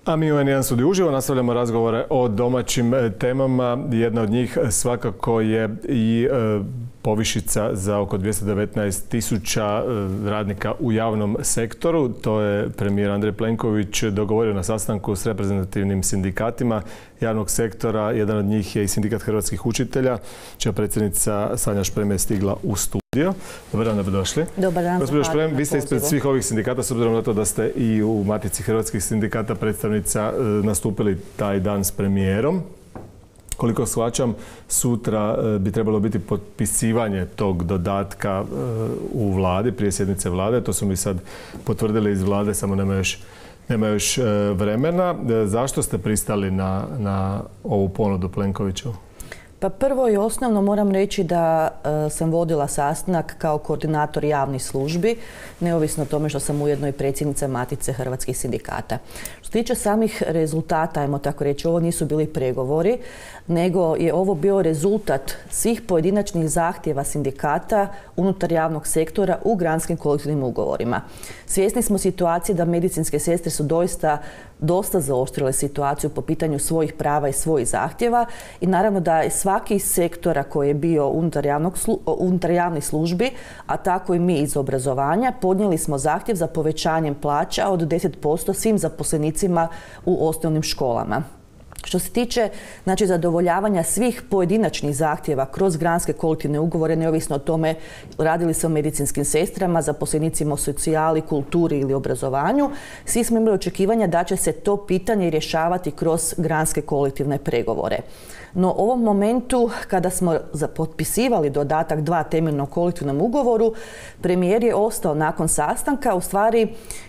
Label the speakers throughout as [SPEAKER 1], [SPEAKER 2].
[SPEAKER 1] A mi u N1 studiju uživo nastavljamo razgovore o domaćim temama. Jedna od njih svakako je i povišica za oko 219.000 radnika u javnom sektoru. To je premijer Andrej Plenković dogovorio na sastanku s reprezentativnim sindikatima javnog sektora. Jedan od njih je i Sindikat hrvatskih učitelja, čija predsjednica Sanja Šprem je stigla u studio. Dobar dan, dobrodošli.
[SPEAKER 2] Dobar dan.
[SPEAKER 1] Gospođo Šprem, vi ste ispred svih ovih sindikata, s obzirom na to da ste i u Matici hrvatskih sindikata predstavnica, nastupili taj dan s premijerom. Koliko shvaćam, sutra bi trebalo biti potpisivanje tog dodatka u vladi, prije sjednice vlade. To su mi sad potvrdili iz vlade, samo nema još vremena. Zašto ste pristali na ovu ponudu Plenkoviću?
[SPEAKER 2] Pa prvo i osnovno moram reći da sam vodila sastanak kao koordinator javnih službi, neovisno o tome što sam ujedno i predsjednica Matice hrvatskih sindikata. Što se tiče samih rezultata, ajmo tako reći, ovo nisu bili pregovori, nego je ovo bio rezultat svih pojedinačnih zahtjeva sindikata unutar javnog sektora u granskim kolektivnim ugovorima. Svjesni smo situacije da medicinske sestre su dosta zaoštrile situaciju po pitanju svojih prava i svojih zahtjeva i naravno da je svaki iz sektora koji je bio unutar javnih službi, a tako i mi iz obrazovanja, podnijeli smo zahtjev za povećanjem plaća od 10% svim zaposlenicima u osnovnim školama. Što se tiče zadovoljavanja svih pojedinačnih zahtjeva kroz granske kolektivne ugovore, neovisno o tome radili se o medicinskim sestrama, zaposlenicima u socijali, kulturi ili obrazovanju, svi smo imali očekivanja da će se to pitanje rješavati kroz granske kolektivne pregovore. No u ovom momentu kada smo potpisivali dodatak 2 temeljnom kolektivnom ugovoru, premijer je ostao nakon sastanka, u stvari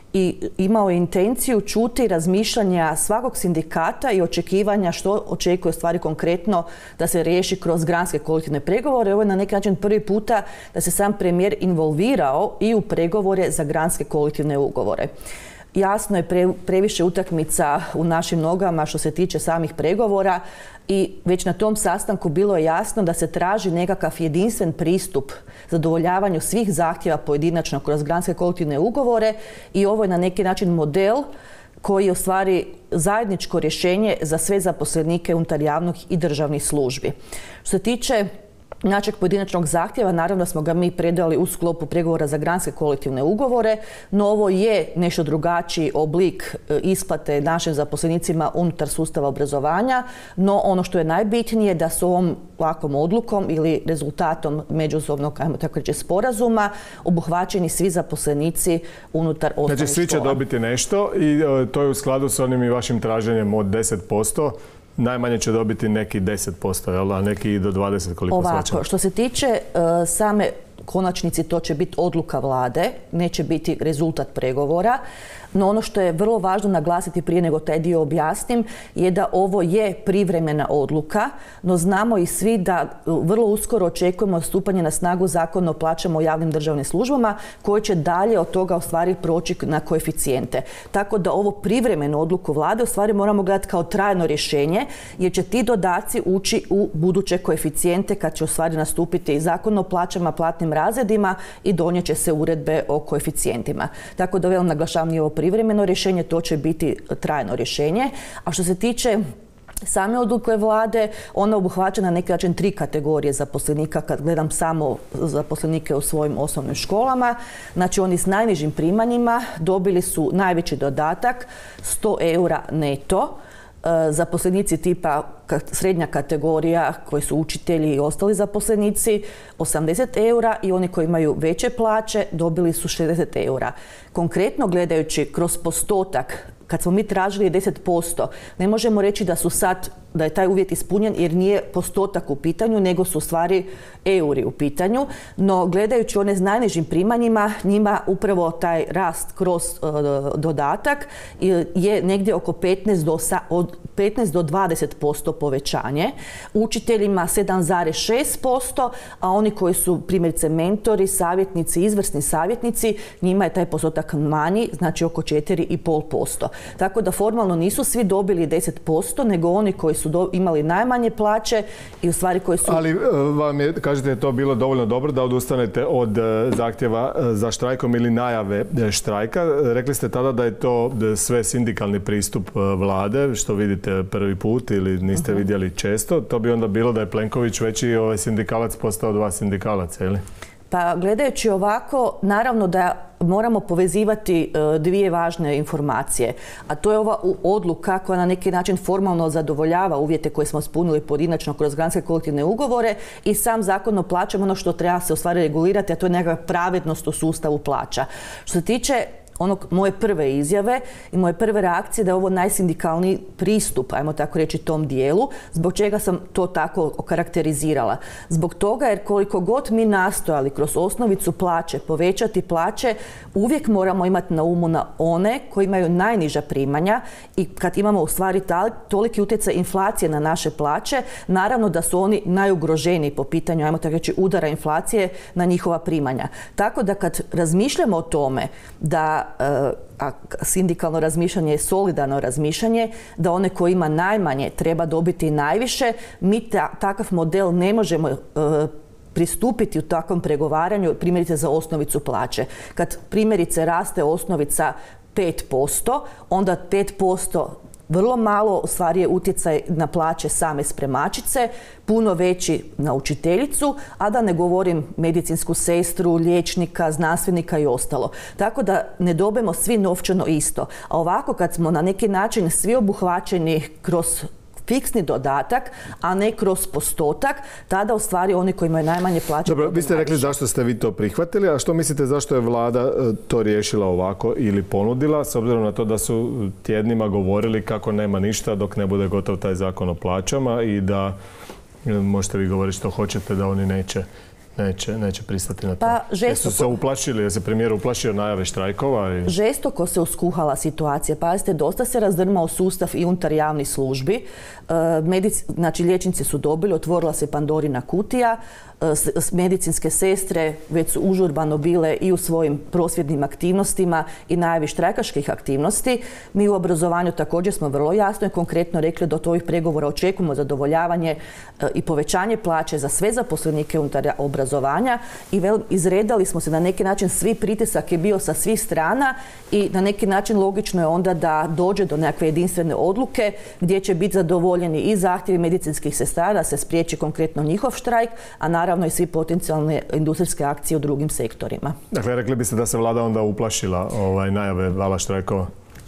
[SPEAKER 2] i imao je intenciju čuti razmišljanja svakog sindikata i očekivanja što očekuje stvari konkretno da se riješi kroz granske kolektivne pregovore. Ovo je na neki način prvi puta da se sam premijer involvirao i u pregovore za granske kolektivne ugovore. Jasno je previše utakmica u našim nogama što se tiče samih pregovora i već na tom sastanku bilo je jasno da se traži nekakav jedinstven pristup zadovoljavanju svih zahtjeva pojedinačno kroz granske kolektivne ugovore i ovo je na neki način model koji je u stvari zajedničko rješenje za sve zaposlenike unutar javnih i državnih službi. Što se tiče našeg pojedinačnog zahtjeva, naravno da smo ga mi predali u sklopu pregovora za granske kolektivne ugovore, no ovo je nešto drugačiji oblik isplate našim zaposlenicima unutar sustava obrazovanja, no ono što je najbitnije da s ovom ovakvom odlukom ili rezultatom međusobnog, ajmo tako reći, sporazuma obuhvaćeni svi zaposlenici unutar osnovnih škola.
[SPEAKER 1] Znači svi će dobiti nešto i to je u skladu s onim i vašim traženjem od 10%. Najmanje će dobiti neki 10%, a neki i do 20% koliko shvaćam.
[SPEAKER 2] Ovako, što se tiče same konačnici, to će biti odluka vlade, neće biti rezultat pregovora. No ono što je vrlo važno naglasiti prije nego taj dio objasnim je da ovo je privremena odluka, no znamo i svi da vrlo uskoro očekujemo stupanje na snagu Zakona o plaćama u javnim državnim službama koji će dalje od toga u stvari proći na koeficijente. Tako da ovo privremenu odluku vlade u stvari moramo gledati kao trajno rješenje jer će ti dodaci ući u buduće koeficijente kad će u stvari nastupiti Zakon o plaćama, platnim razredima i donijet će se uredbe o koeficijentima. Tako da naglašavam i ovo privremeno rješenje, to će biti trajno rješenje. A što se tiče same odluke vlade, ona obuhvaća na neki način 3 kategorije zaposlenika kad gledam samo zaposlenike u svojim osnovnim školama. Znači oni s najnižim primanjima dobili su najveći dodatak 100 eura neto. Zaposlenici tipa srednja kategorija koji su učitelji i ostali zaposlenici 80 eura i oni koji imaju veće plaće dobili su 60 eura. Konkretno gledajući kroz postotak, kad smo mi tražili 10%, ne možemo reći da je taj uvjet ispunjen jer nije postotak u pitanju, nego su u stvari euri u pitanju. No gledajući one s najnižim primanjima, njima upravo taj rast kroz dodatak je negdje oko 15 do 20% povećanje. Učiteljima 7,6%, a oni koji su primjerice mentori, savjetnici, izvrsni savjetnici, njima je taj postotak manji, znači oko 4,5%. Tako da formalno nisu svi dobili 10%, nego oni koji su su imali najmanje plaće i u stvari koji su...
[SPEAKER 1] Ali vam je, kažete, je to bilo dovoljno dobro da odustanete od zahtjeva za štrajkom ili najave štrajka. Rekli ste tada da je to sve sindikalni pristup vlade, što vidite prvi put ili niste vidjeli često. To bi onda bilo da je Plenković veći sindikalac postao dva sindikalaca, ili?
[SPEAKER 2] Pa gledajući ovako, naravno da moramo povezivati dvije važne informacije, a to je ova odluka koja na neki način formalno zadovoljava uvjete koje smo ispunili pojedinačno kroz granske kolektivne ugovore i sam zakon o plaćama, ono što treba se u stvari regulirati, a to je nekakva pravednost u sustavu plaća. Što se tiče moje prve izjave i moje prve reakcije da je ovo najsindikalniji pristup, ajmo tako reći, tom dijelu, zbog čega sam to tako okarakterizirala. Zbog toga jer koliko god mi nastojali kroz osnovicu plaće povećati plaće, uvijek moramo imati na umu na one koji imaju najniža primanja i kad imamo u stvari toliki utjecaj inflacije na naše plaće, naravno da su oni najugroženiji po pitanju, ajmo tako reći, udara inflacije na njihova primanja. Tako da kad razmišljamo o tome da a sindikalno razmišljanje je solidarno razmišljanje, da one koji ima najmanje treba dobiti najviše, mi takav model ne možemo pristupiti u takvom pregovaranju, primjerice za osnovicu plaće. Kad primjerice raste osnovica 5%, onda 5% vrlo malo u stvari je utjecaj na plaće same spremačice, puno veći na učiteljicu, a da ne govorim medicinsku sestru, liječnika, znanstvenika i ostalo. Tako da ne dobijemo svi novčano isto. A ovako kad smo na neki način svi obuhvaćeni kroz fiksni dodatak, a ne kroz postotak, tada u stvari oni koji imaju najmanje plaće...
[SPEAKER 1] Dobro, vi ste rekli zašto ste vi to prihvatili, a što mislite zašto je vlada to riješila ovako ili ponudila, s obzirom na to da su tjednima govorili kako nema ništa dok ne bude gotov taj zakon o plaćama i da, možete vi govoriti što hoćete, da oni neće pristati na to.
[SPEAKER 2] Pa,
[SPEAKER 1] jesu se uplašili, je se premijer uplašio najave štrajkova?
[SPEAKER 2] Žestoko se uskuhala situacija. Pazite, dosta se razdrmao sustav i unutar javnih službi. Znači, liječnici su dobili, otvorila se Pandorina kutija, medicinske sestre već su užurbano bile i u svojim prosvjednim aktivnostima i najavi štrajkaških aktivnosti. Mi u obrazovanju također smo vrlo jasno i konkretno rekli da od ovih pregovora očekujemo zadovoljavanje i povećanje plaće za sve zaposlenike unutar obrazovanja i izredali smo se na neki način, svi pritisak je bio sa svih strana i na neki način logično je onda da dođe do nekakve jedinstvene odluke gdje će biti zadovoljeni i zahtjevi medicinskih sestara da se spriječi konkretno njihov štrajk, a naravno i svi potencijalne industrijske akcije u drugim sektorima.
[SPEAKER 1] Dakle, rekli biste da se vlada onda uplašila najave vala štrajkova?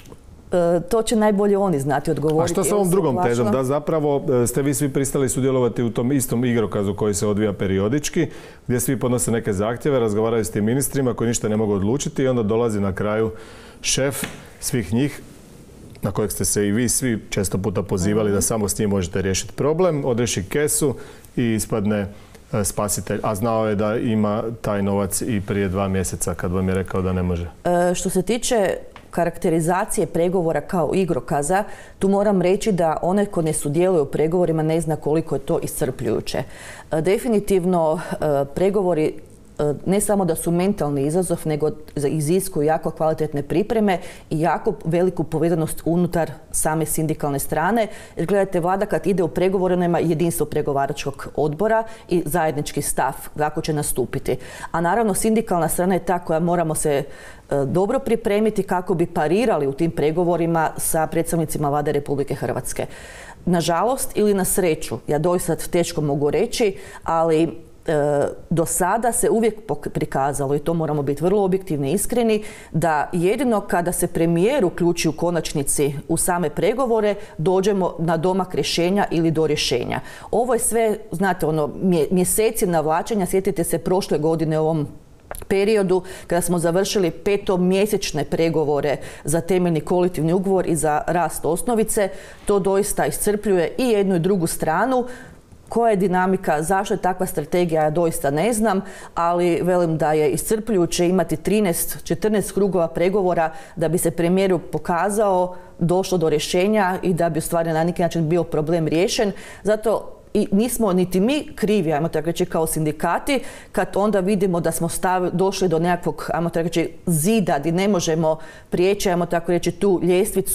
[SPEAKER 2] To će najbolje oni znati odgovoriti.
[SPEAKER 1] A što s ovom drugom tezom? Da zapravo ste vi svi pristali sudjelovati u tom istom igrokazu koji se odvija periodički, gdje svi podnose neke zahtjeve, razgovaraju s tim ministrima koji ništa ne mogu odlučiti i onda dolazi na kraju šef svih njih, na kojeg ste se i vi svi često puta pozivali da samo s njim možete riješiti problem, odreši kesu i ispadne spasitelj. A znao je da ima taj novac i prije 2 mjeseca kad vam je rekao da ne može.
[SPEAKER 2] Što se tiče karakterizacije pregovora kao igrokaza, tu moram reći da onaj ko ne sudjeluje u pregovorima ne zna koliko je to iscrpljujuće. Definitivno pregovori ne samo da su mentalni izazov, nego iziskuju jako kvalitetne pripreme i jako veliku povezanost unutar same sindikalne strane. Jer gledajte, vlada kad ide u pregovore nema jedinstvo pregovaračkog odbora i zajednički stav kako će nastupiti. A naravno sindikalna strana je ta koja moramo se dobro pripremiti kako bi parirali u tim pregovorima sa predstavnicima vlade Republike Hrvatske. Nažalost ili na sreću, ja doista teško mogu reći, ali do sada se uvijek prikazalo, i to moramo biti vrlo objektivni i iskreni, da jedino kada se premijer uključi u konačnici u same pregovore, dođemo na domak rješenja ili do rješenja. Ovo je sve, znate, mjeseci navlačenja. Sjetite se prošle godine u ovom periodu kada smo završili 5-mjesečne pregovore za temeljni kolektivni ugovor i za rast osnovice. To doista iscrpljuje i jednu i drugu stranu. Koja je dinamika, zašto je takva strategija, ja doista ne znam, ali velim da je iscrpljujuće imati 13-14 krugova pregovora da bi se premijeru pokazao, došlo do rješenja i da bi u stvari na neki način bio problem riješen. Zato i nismo niti mi krivi, ajmo tako reći, kao sindikati, kad onda vidimo da smo došli do nekakvog, ajmo tako reći, zida gdje ne možemo prijeći, ajmo tako reći, tu ljestvicu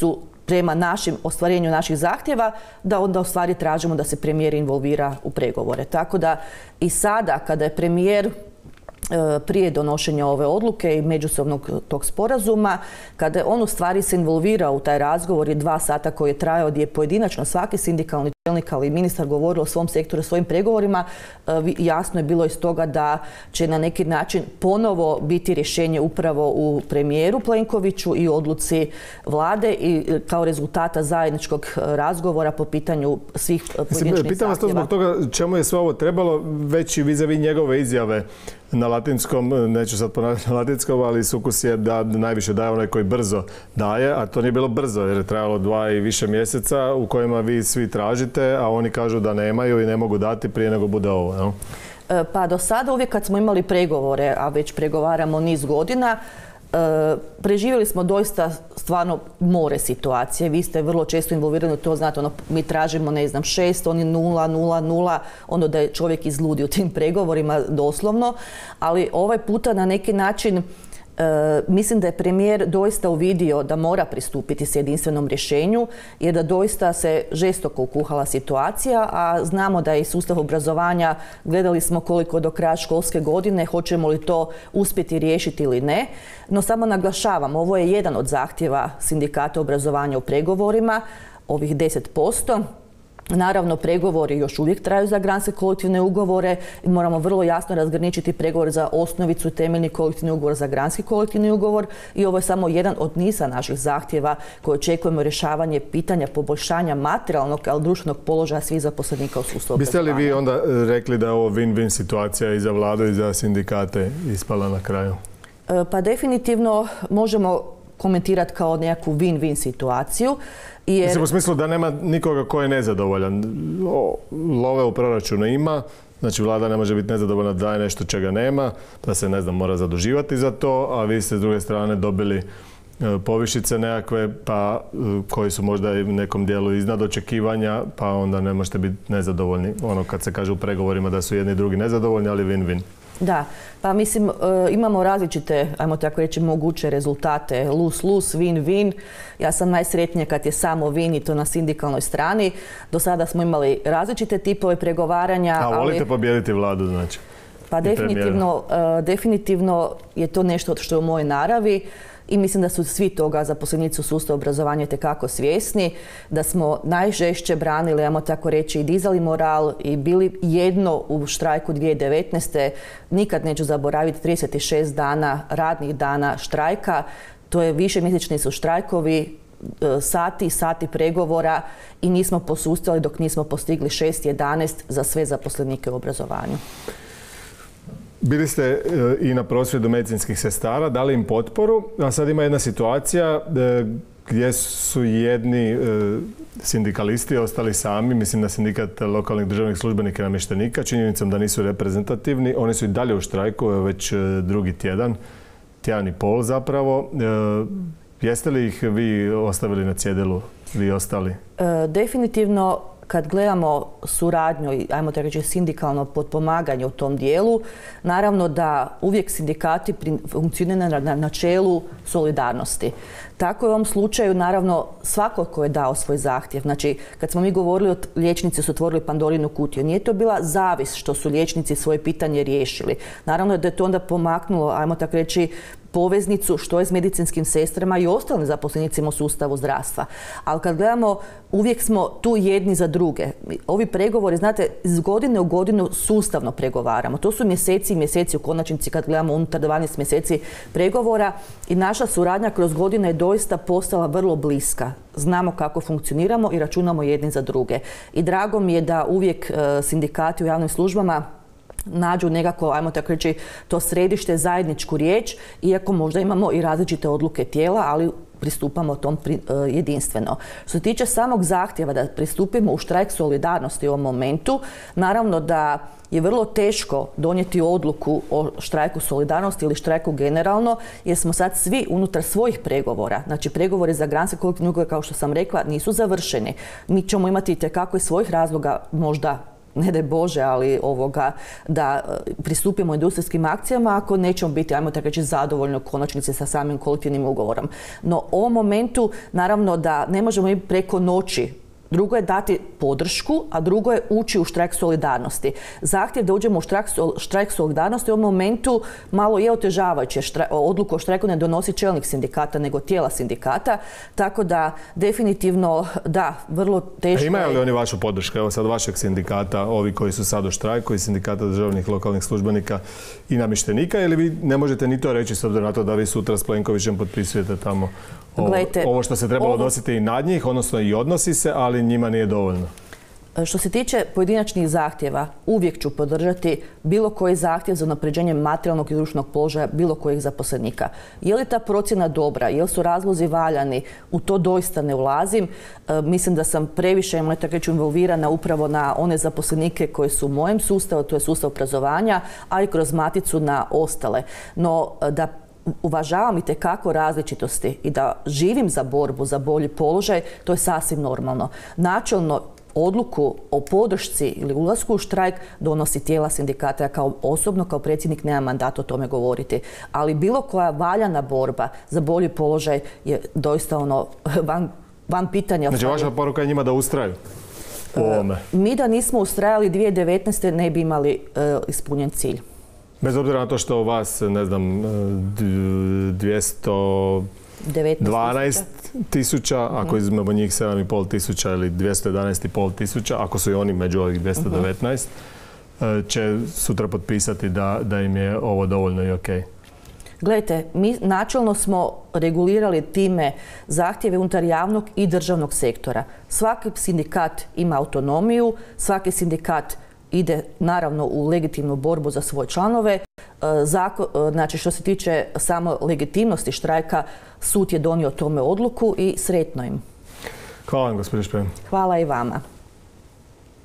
[SPEAKER 2] prema ostvarenju naših zahtjeva, da onda u stvari tražimo da se premijer involvira u pregovore. Tako da i sada kada je premijer prije donošenja ove odluke i međusobnog tog sporazuma, kada je on u stvari se involvirao u taj razgovor i 2 sata koji je trajao, gdje je pojedinačno svaki sindikalni čelnik, ali i ministar govorio o svom sektoru, o svojim pregovorima, jasno je bilo iz toga da će na neki način ponovo biti rješenje upravo u premijeru Plenkoviću i odluci vlade i kao rezultata zajedničkog razgovora po pitanju svih pojedinačnih zahtjeva.
[SPEAKER 1] Pitam vas to zbog toga čemu je sve ovo trebalo, već i vis-a-vis njegove izjave na latinskom, neću sad ponavljati na latinskom, ali sukus je da najviše daje onaj koji brzo daje, a to nije bilo brzo jer je trajalo 2 i više mjeseca u kojima vi svi tražite, a oni kažu da nemaju i ne mogu dati prije nego bude ovo. No?
[SPEAKER 2] Pa do sada uvijek kad smo imali pregovore, a već pregovaramo niz godina, preživjeli smo doista stvarno more situacije. Vi ste vrlo često involvirani u to, znate, mi tražimo, ne znam, 6, oni 0, 0, 0, ono da je čovjek izludi u tim pregovorima doslovno, ali ovaj puta na neki način mislim da je premijer doista uvidio da mora pristupiti s jedinstvenom rješenju jer da doista se žestoko ukuhala situacija, a znamo da je i sustav obrazovanja, gledali smo koliko do kraja školske godine, hoćemo li to uspjeti riješiti ili ne. No samo naglašavam, ovo je jedan od zahtjeva sindikata obrazovanja u pregovorima, ovih 10%. Naravno, pregovori još uvijek traju za granske kolektivne ugovore i moramo vrlo jasno razgraničiti pregovor za osnovicu i temeljni kolektivni ugovor za granski kolektivni ugovor i ovo je samo jedan od niza naših zahtjeva koje očekujemo rješavanje pitanja poboljšanja materijalnog, ali društvenog položaja svih zaposlenika u sustavu obrazovanja.
[SPEAKER 1] Biste li vi onda rekli da je ovo win-win situacija i za vladu i za sindikate ispala na kraju?
[SPEAKER 2] Pa definitivno možemo komentirati kao nekakvu win-win situaciju.
[SPEAKER 1] Mislim u smislu da nema nikoga ko je nezadovoljan. Love u proračunu ima, znači vlada ne može biti nezadovoljna da daje nešto čega nema, da se, ne znam, mora zaduživati za to, a vi ste s druge strane dobili povišice nekakve, pa koji su možda i u nekom dijelu iznad očekivanja, pa onda ne možete biti nezadovoljni. Ono kad se kaže u pregovorima da su jedni i drugi nezadovoljni, ali win-win.
[SPEAKER 2] Da, pa mislim imamo različite, ajmo tako reći, moguće rezultate, lose-lose, win-win. Ja sam najsretnija kad je samo win i to na sindikalnoj strani. Do sada smo imali različite tipove pregovaranja.
[SPEAKER 1] A volite pobijediti vladu, znači?
[SPEAKER 2] Pa definitivno je to nešto što je u mojoj naravi. I mislim da su svi toga zaposlenici u sustavu obrazovanja itekako svjesni, da smo najžešće branili, ajmo tako reći, i dizali moral i bili jedno u štrajku 2019. Nikad neću zaboraviti 36 dana, radnih dana štrajka. To je višemjesečni su štrajkovi, sati i sati pregovora i nismo posustali dok nismo postigli 6.11 za sve zaposlenike u obrazovanju.
[SPEAKER 1] Bili ste i na prosvjedu medicinskih sestara, dali im potporu, a sad ima jedna situacija gdje su jedni sindikalisti ostali sami, mislim na sindikat lokalnih državnih službenika i namještenika, činjenicom da nisu reprezentativni. Oni su i dalje u štrajku, već drugi tjedan i pol zapravo. Jeste li ih vi ostavili na cjedilu, vi ostali?
[SPEAKER 2] Definitivno. Kad gledamo suradnju i, ajmo tako reći, sindikalno potpomaganje u tom dijelu, naravno da uvijek sindikati funkcioniraju na načelu solidarnosti. Tako je u ovom slučaju, naravno, svako ko je dao svoj zahtjev. Znači, kad smo mi govorili, liječnici su otvorili Pandorinu kutiju. Nije to bila zavis što su liječnici svoje pitanje riješili. Naravno da je to onda pomaknulo, ajmo tako reći, poveznicu što je s medicinskim sestrama i ostalim zaposlenicima u sustavu zdravstva. Ali kad gledamo, uvijek smo tu jedni za druge. Ovi pregovori, znate, iz godine u godinu sustavno pregovaramo. To su mjeseci i mjeseci u konačnici kad gledamo unutar 12 mjeseci pregovora i naša suradnja kroz godine je doista postala vrlo bliska. Znamo kako funkcioniramo i računamo jedni za druge. I drago mi je da uvijek sindikati u javnim službama nađu nekako, ajmo tako reći, to središte, zajedničku riječ, iako možda imamo i različite odluke tijela, ali pristupamo tom jedinstveno. Što se tiče samog zahtjeva da pristupimo u štrajk solidarnosti u ovom momentu, naravno da je vrlo teško donijeti odluku o štrajku solidarnosti ili štrajku generalno, jer smo sad svi unutar svojih pregovora. Znači, pregovori za granske kolektivne ugovore, kao što sam rekla, nisu završeni. Mi ćemo imati itekako iz svojih razloga možda ne daj Bože, ali da pristupimo industrijskim akcijama ako nećemo biti, ajmo tako reći, zadovoljni u konačnici sa samim kolektivnim ugovorom. No, u ovom momentu, naravno da ne možemo i preko noći. Drugo je dati podršku, a drugo je ući u štrajk solidarnosti. Zahtjev da uđemo u štrajk solidarnosti u ovom momentu malo je otežavajuće. Odluku o štrajku ne donosi čelnik sindikata, nego tijela sindikata. Tako da, definitivno, da, vrlo teško.
[SPEAKER 1] Imaju li oni vašu podršku? Evo sad vašeg sindikata, ovi koji su sad u štrajku, i sindikata državnih lokalnih službenika i namještenika, ili vi ne možete ni to reći s obzirom na to da vi sutra s Plenkovićem potpisujete tamo ovo što se trebalo odnositi i nad njih, odnosno i odnosi se, ali njima nije dovoljno?
[SPEAKER 2] Što se tiče pojedinačnih zahtjeva, uvijek ću podržati bilo koji zahtjev za unapređenje materijalnog i društvenog položaja bilo kojih zaposlenika. Je li ta procjena dobra, je li su razlozi valjani, u to doista ne ulazim. Mislim da sam previše, tako reći, involvirana upravo na one zaposlenike koji su u mojem sustavu, to je sustav obrazovanja, a i kroz maticu na ostale. No, da uvažavam itekako različitosti i da živim za borbu, za bolji položaj, to je sasvim normalno. Načelno, odluku o podršci ili ulasku u štrajk donosi tijela sindikata. Ja osobno kao predsjednik nemam mandat o tome govoriti. Ali bilo koja valjana borba za bolji položaj je doista van pitanja.
[SPEAKER 1] Znači, vaša poruka je njima da ustraju u ovome?
[SPEAKER 2] Mi da nismo ustrajali 2019. ne bi imali ispunjen cilj.
[SPEAKER 1] Bez obzira na to što vas, ne znam, 212 tisuća, ako izmemo njih 7,5 tisuća ili 211,5 tisuća, ako su i oni među ovih 219, će sutra potpisati da im je ovo dovoljno i okej.
[SPEAKER 2] Gledajte, mi načelno smo regulirali time zahtjeve unutar javnog i državnog sektora. Svaki sindikat ima autonomiju, svaki sindikat ide naravno u legitimnu borbu za svoje članove. Znači, što se tiče samo legitimnosti štrajka, sud je donio tome odluku i sretno im.
[SPEAKER 1] Hvala vam, gospođo Šprem.
[SPEAKER 2] Hvala i vama.